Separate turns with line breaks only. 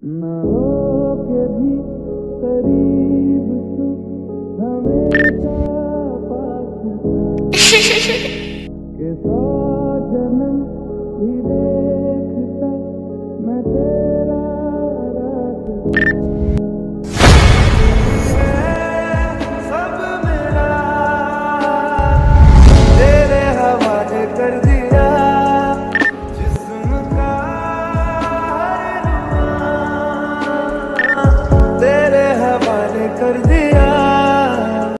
ना हो के भी करीब तू हमेशा पास था।